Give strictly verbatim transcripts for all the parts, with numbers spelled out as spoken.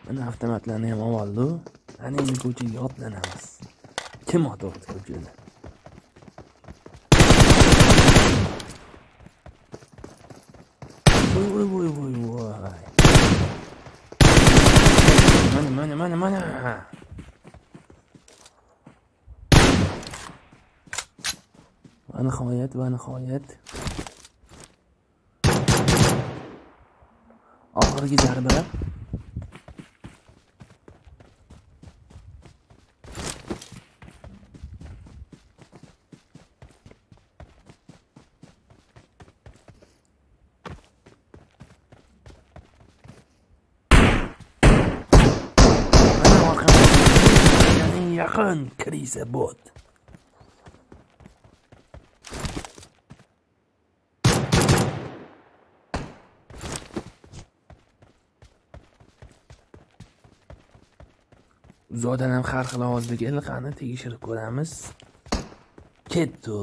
Mana avtomatlarni ham oldi. Ana endi ko'chaga otlanamiz. Kim otyapti ko'chada? Voy voy voy voy voy. Mana mana mana mana. Va nihoyat va nihoyat. Oxirgi zarba. Yaqin kirisa bot. Zodan ham har xil ovozda keldi, qani tegishirib ko'ramiz. Ketdi.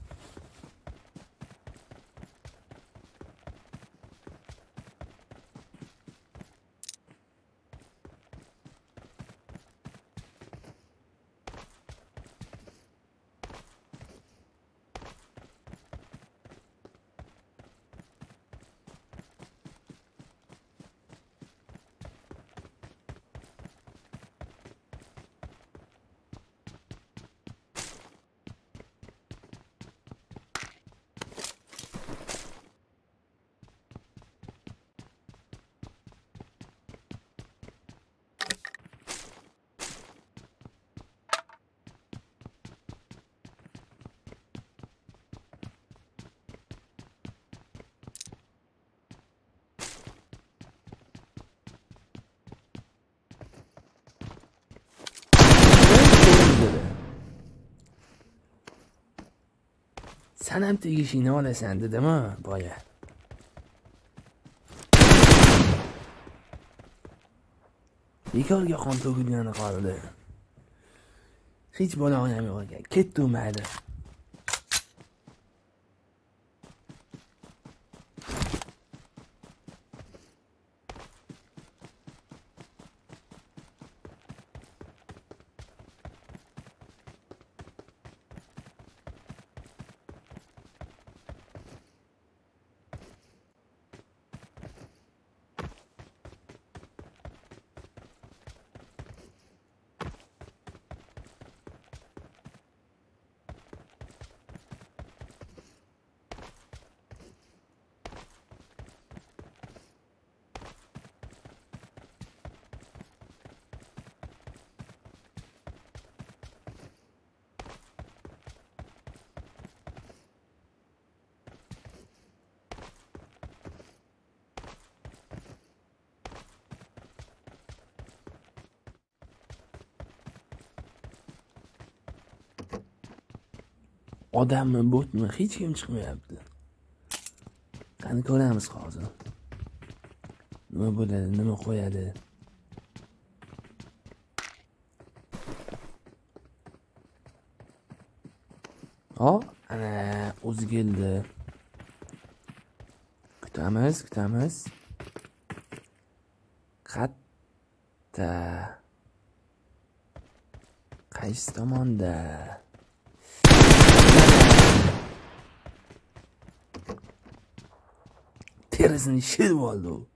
Sen ham tegishingni olasan dedimi boya? Bekorga qon to'kilgani qoldi. Hech bo'log'i ham yo'q ekan. Ketdi mayli. Odammi, botmi, hech kim chiqmayapti. Qani ko'ramiz hozir. Nima bo'ladi, nima qo'yadi? Hop, ana o'zi keldi. Kutamiz, kutamiz. Qatta. Qaysi tomonda? Terisini shilib oldi u.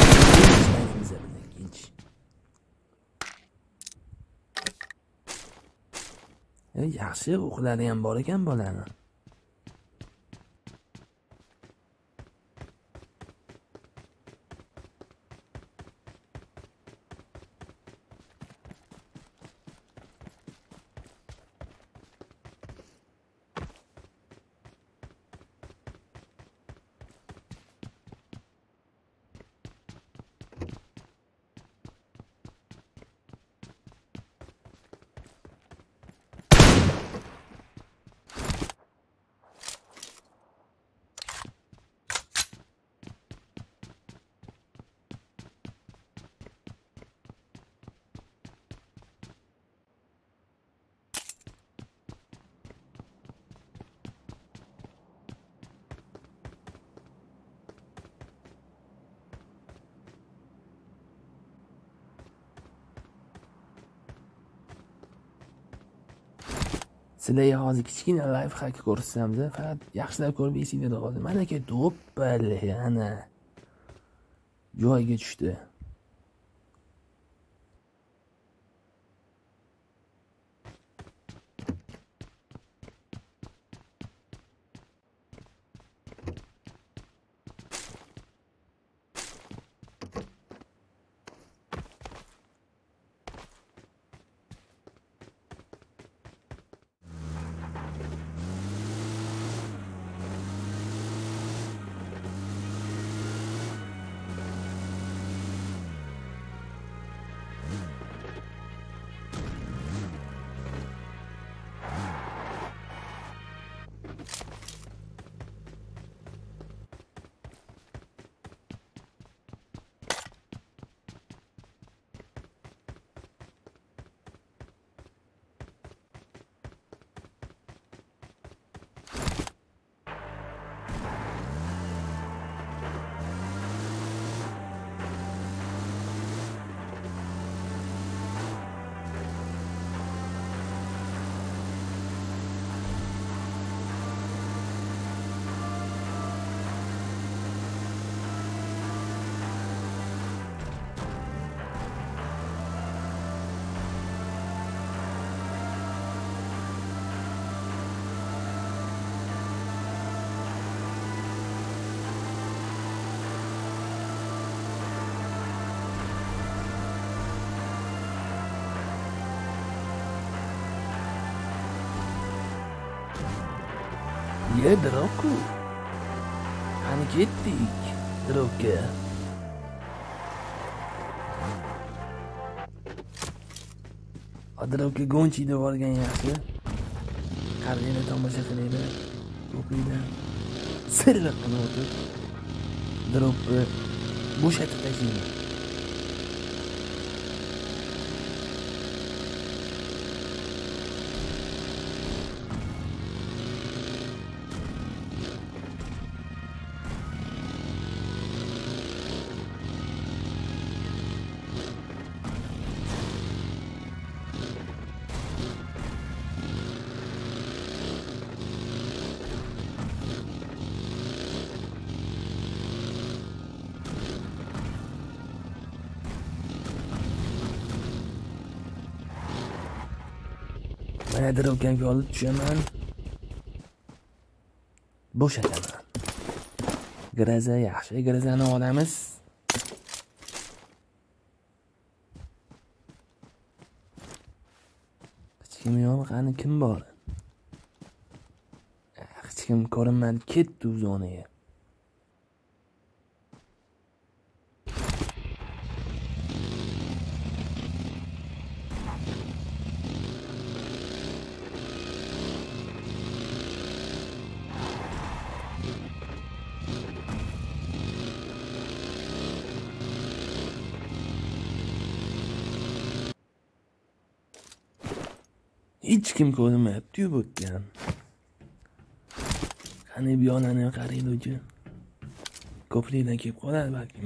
Yaxshi o'qilari ham bor ekan bolani. sizlarga hozir kichkina life hack ko'rsatamiz. Faqat yaxshilab ko'rib esinglarda qolsin. Mana aka do'ppali ana joyiga tushdi. Ye Droku. Hani ketdik Droku. Droku Gonchida borgan yaxshi. Qarg'ini tomosha qilaydi. O'qiydi. Silliq qilib o'tib. Droku bo'shatib tashlaydi. Mana Drokuga olib tushaman. Bo'shataman. Graza yaxshi, grazani olamiz. Hech kim yo'q, qani kim bor? Hech kim ko'rinmadi, ketdi u zonaga. Hech kim ko'rmayapti-yu bu yerdan. Qani bu yonani qaraylik-chi. Ko'prikdan kelib qoladi balkim.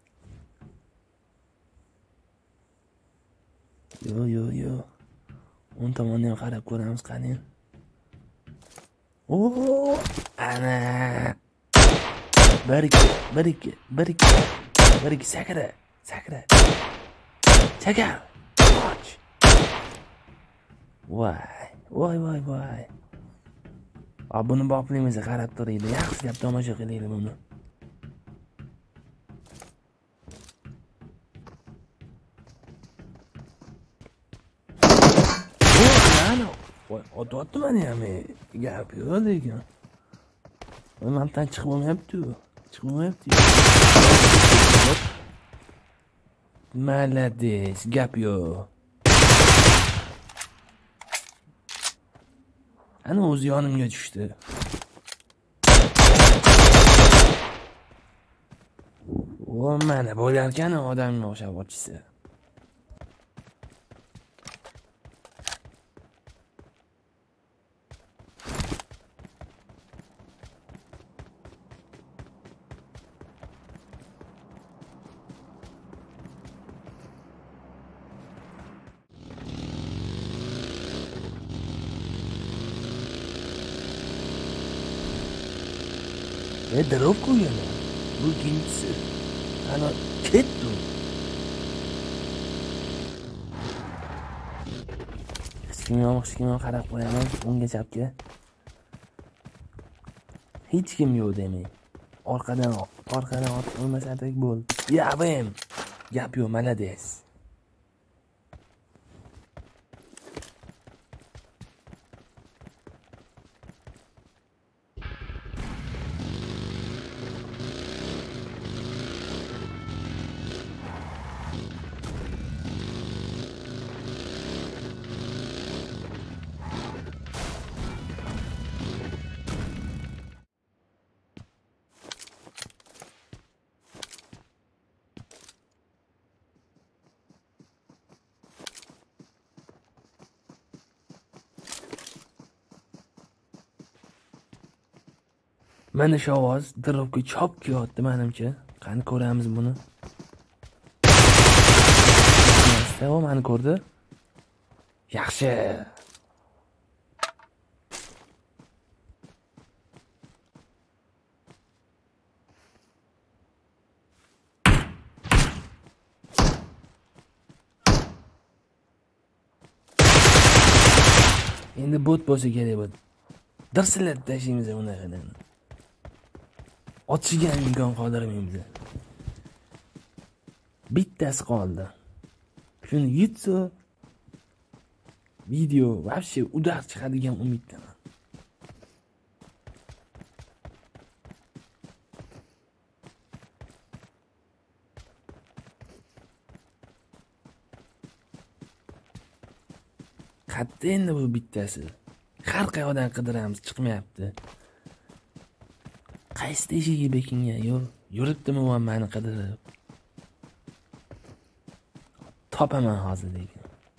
Yo yo yo. o'ng tomonni ham qarab ko'ramiz qani. Oo! Ana! bir ikki bir ikki bir ikki bir ikki sakra, sakra. Chaka. Och. Voy, voy, voy, voy. A buni boplimiz qarab turaydi. Yaxshilab tomosha qilaylik buni. Ana, voy, ototdi meni ham. Gap yo'q lekin. Mendan chiqib olmayapti. Chiqib olmayapti. Malades, gap yo'q. Ana o'zi yonimga tushdi. O mana bo'larkan odamga o'xshab ochsa. E drop qo'yganlar. Bu ikkinchisi. Ana ketdi. Hech kim yo'q, hech kim yo'q, qarab qo'yaman unga chapga. Hech kim yo'q demang. Orqadan orqadan otib qo'ymasadik bo'ldi. Yabim. Gap yo'q, malades. Mana shu ovoz dropga chop kelyapti menimcha. Qani ko'ramiz buni. Nima meni ko'rdi? Yaxshi. Endi bot bo'lsa kerak bo'ldi. Dirsilab tashlaymiz unaqadan. Otishga imkon qoldirmaymiz. Bittasi qoldi. Shuni yutsa video вообще udar chiqadigan umiddaman. Qatta endi bu bittasi. Har qayoqdan qidiramiz, chiqmayapti. Qaysi teshiga bekingan yo'q. Yuribdimi va meni qidirib. Topaman hozir lekin.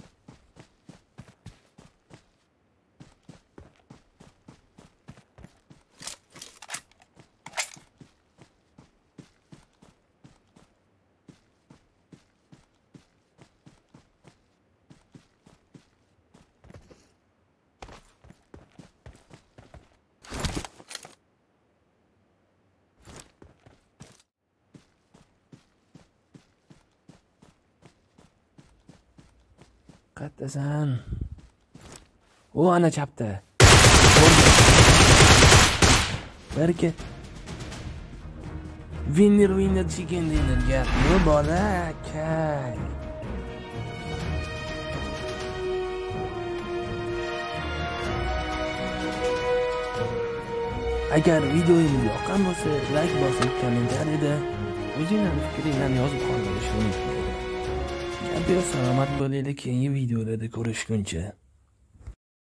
Qattasan. O ana chapda. Berke. Winner winner chicken dinner gap. Bu bola kay. Agar videoyimiz yoqqan bo'lsa, like bosib, kommentariyada o'zingizning fikringizni yozib qoldirishingiz mumkin. Salomat bo'laylik, keyingi videolarda ko'rishguncha.